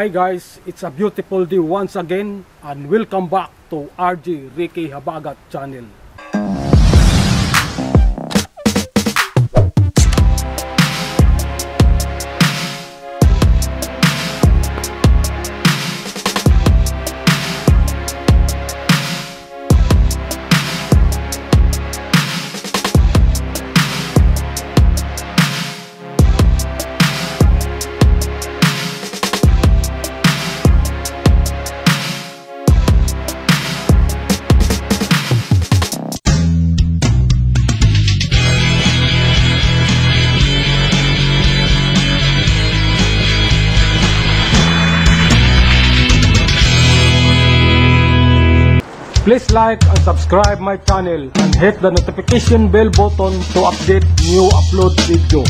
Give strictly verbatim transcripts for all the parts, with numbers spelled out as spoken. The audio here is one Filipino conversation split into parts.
Hi guys, it's a beautiful day once again and welcome back to R J Ricky Habagat channel. Please like and subscribe my channel and hit the notification bell button to update new upload video.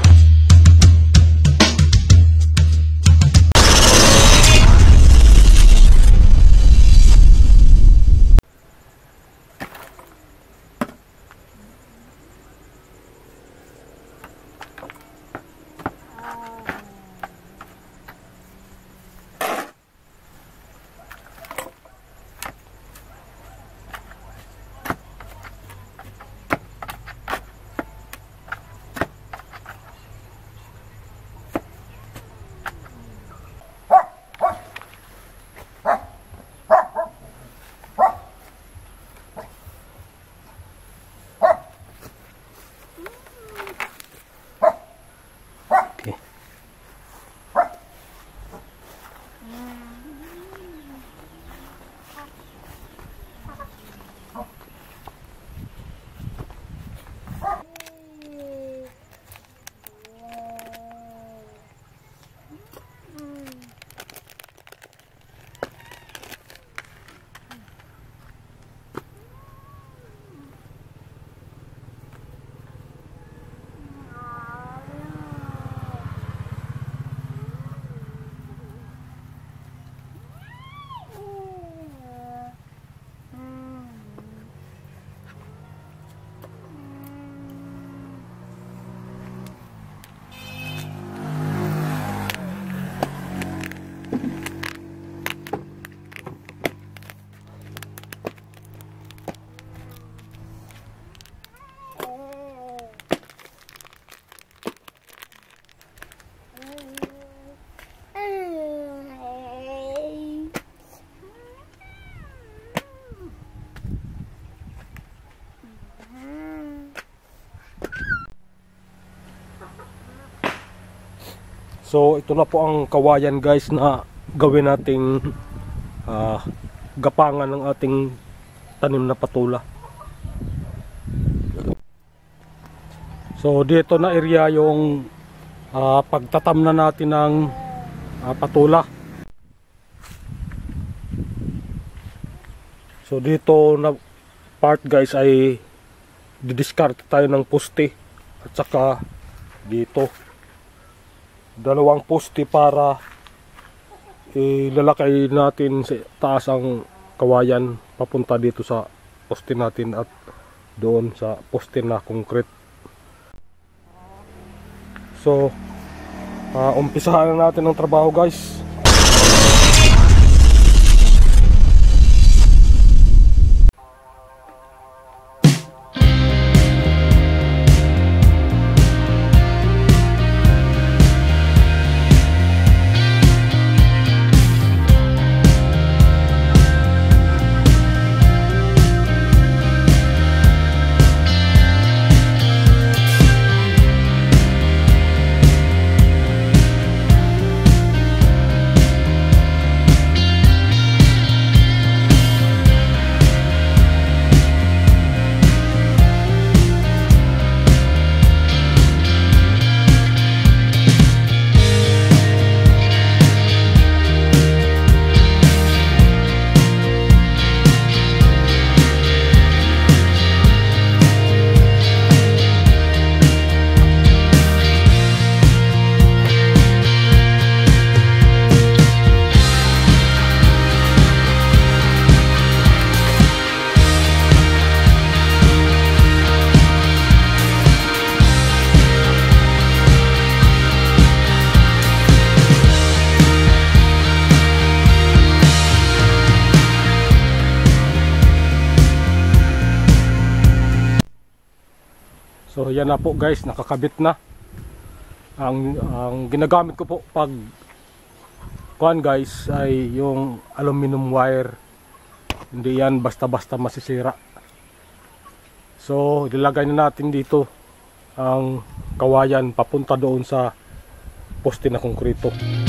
So ito na po ang kawayan guys na gawin nating uh, gapangan ng ating tanim na patola. So dito na area yung uh, pagtatam na natin ng uh, patola. So dito na part guys ay didiscard tayo ng poste at saka dito dalawang poste para ilalakay natin sa taas ang kawayan papunta dito sa poste natin at doon sa poste na concrete. So uh, umpisahan na natin ang trabaho guys. So yan na po guys, nakakabit na. Ang, ang ginagamit ko po pag kuan guys ay yung aluminum wire. Hindi yan basta-basta masisira. So ilalagay na natin dito ang kawayan papunta doon sa poste na konkreto.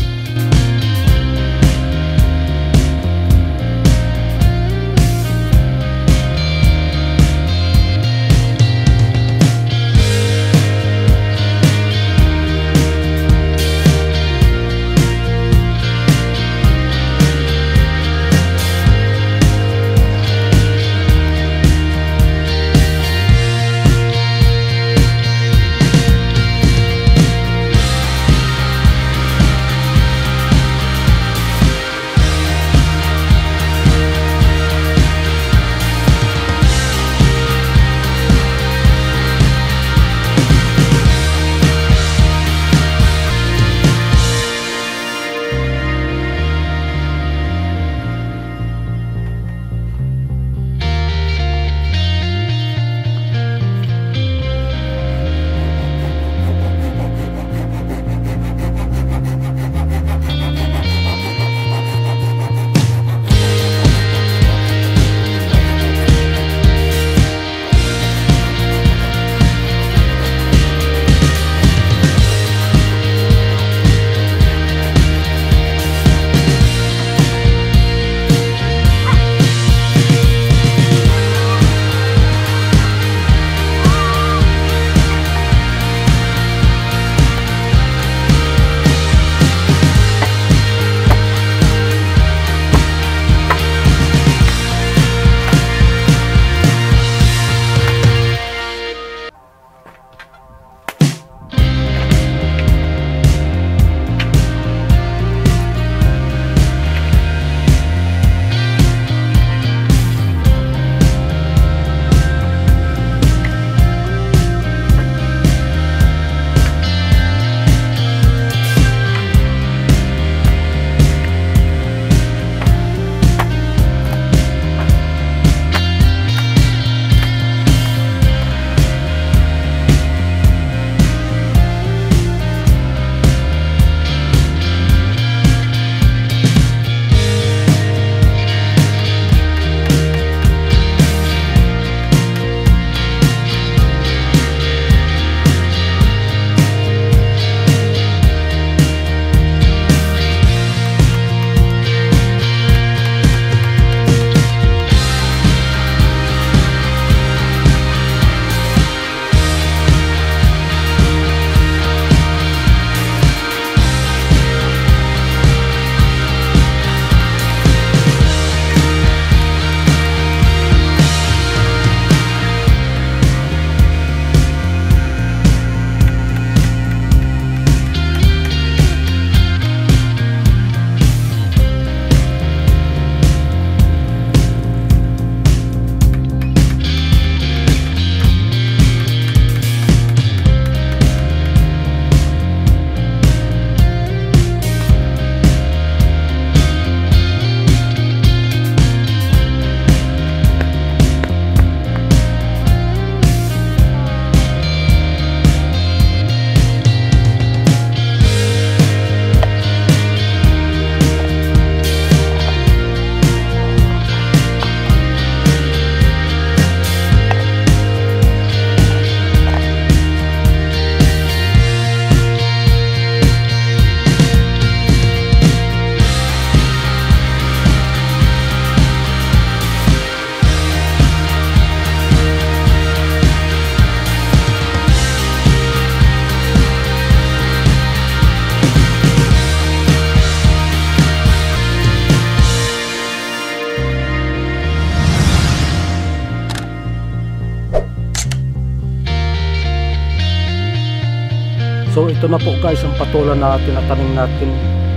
So ito na po guys ang patola na tinatanim natin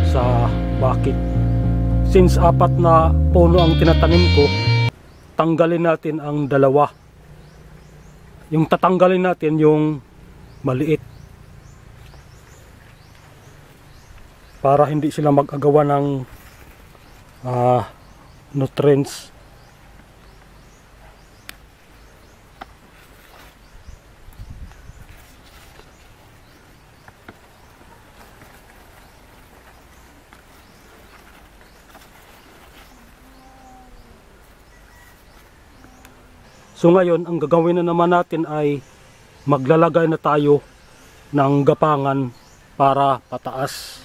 sa bakit. Since apat na puno ang tinatanim ko, tanggalin natin ang dalawa. Yung tatanggalin natin yung maliit, para hindi sila mag-agawa ng uh, nutrients. So ngayon, ang gagawin na naman natin ay maglalagay na tayo ng gapangan para pataas.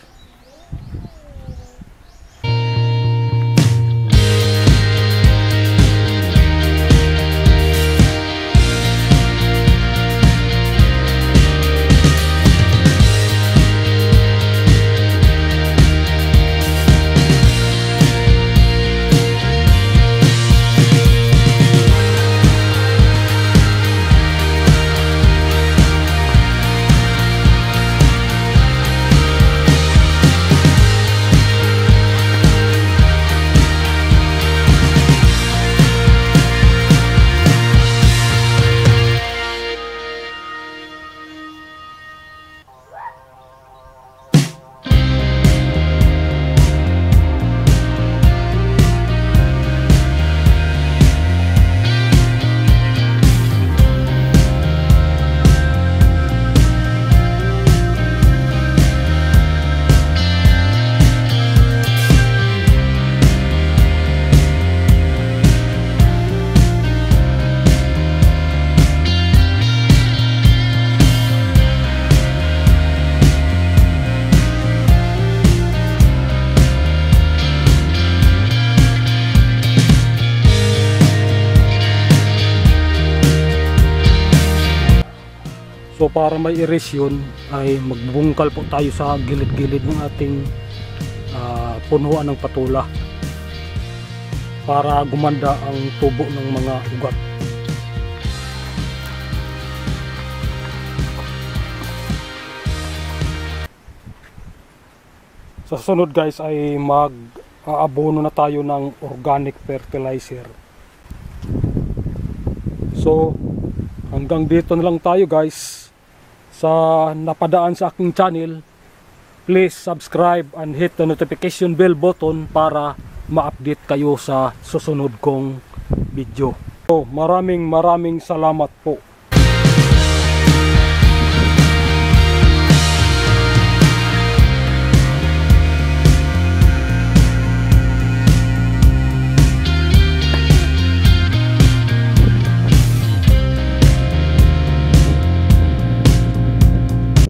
So para may erase yun ay magbubungkal po tayo sa gilid-gilid ng ating uh, punuan ng patola para gumanda ang tubo ng mga ugat. Sa sunod guys ay mag-aabono na tayo ng organic fertilizer. So hanggang dito na lang tayo guys. Sa napadaan sa aking channel, please subscribe and hit the notification bell button para ma-update kayo sa susunod kong video. So, maraming maraming salamat po.